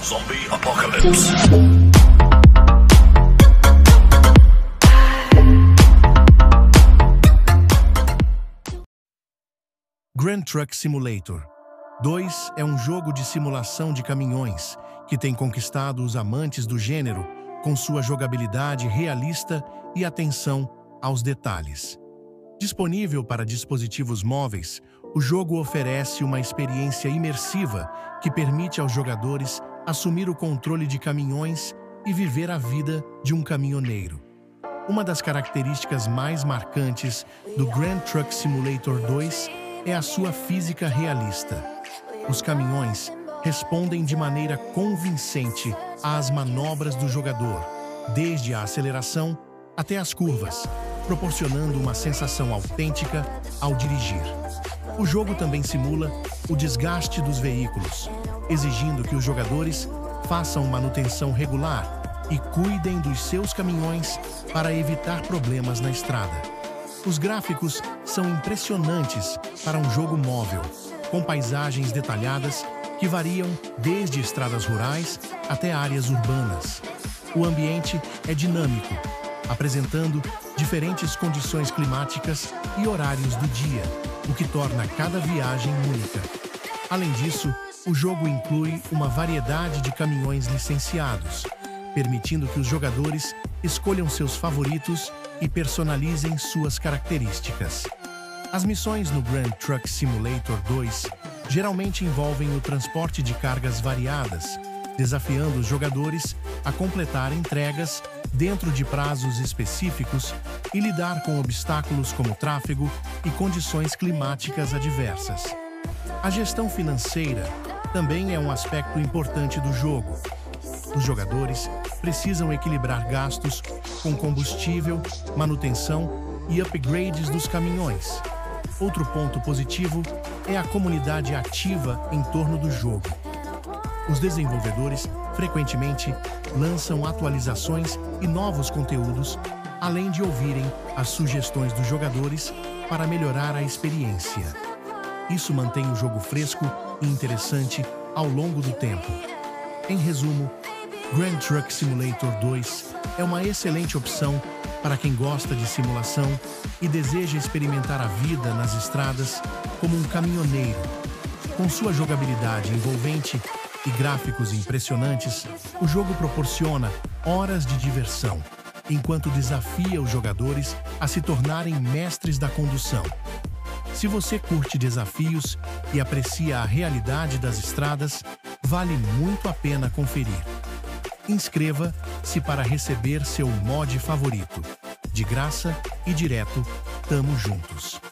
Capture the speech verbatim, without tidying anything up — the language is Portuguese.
Zombie Apocalypse. Grand Truck Simulator dois é um jogo de simulação de caminhões que tem conquistado os amantes do gênero com sua jogabilidade realista e atenção aos detalhes. Disponível para dispositivos móveis, o jogo oferece uma experiência imersiva que permite aos jogadores assumir o controle de caminhões e viver a vida de um caminhoneiro. Uma das características mais marcantes do Grand Truck Simulator dois é a sua física realista. Os caminhões respondem de maneira convincente às manobras do jogador, desde a aceleração até as curvas, proporcionando uma sensação autêntica ao dirigir. O jogo também simula o desgaste dos veículos, exigindo que os jogadores façam manutenção regular e cuidem dos seus caminhões para evitar problemas na estrada. Os gráficos são impressionantes para um jogo móvel, com paisagens detalhadas que variam desde estradas rurais até áreas urbanas. O ambiente é dinâmico, apresentando diferentes condições climáticas e horários do dia, o que torna cada viagem única. Além disso, o jogo inclui uma variedade de caminhões licenciados, permitindo que os jogadores escolham seus favoritos e personalizem suas características. As missões no Grand Truck Simulator dois geralmente envolvem o transporte de cargas variadas, desafiando os jogadores a completar entregas dentro de prazos específicos e lidar com obstáculos como tráfego e condições climáticas adversas. A gestão financeira também é um aspecto importante do jogo. Os jogadores precisam equilibrar gastos com combustível, manutenção e upgrades dos caminhões. Outro ponto positivo é a comunidade ativa em torno do jogo. Os desenvolvedores frequentemente lançam atualizações e novos conteúdos, além de ouvirem as sugestões dos jogadores para melhorar a experiência. Isso mantém o jogo fresco e interessante ao longo do tempo. Em resumo, Grand Truck Simulator dois é uma excelente opção para quem gosta de simulação e deseja experimentar a vida nas estradas como um caminhoneiro. Com sua jogabilidade envolvente e gráficos impressionantes, o jogo proporciona horas de diversão, enquanto desafia os jogadores a se tornarem mestres da condução. Se você curte desafios e aprecia a realidade das estradas, vale muito a pena conferir. Inscreva-se para receber seu mod favorito. De graça e direto, tamo juntos.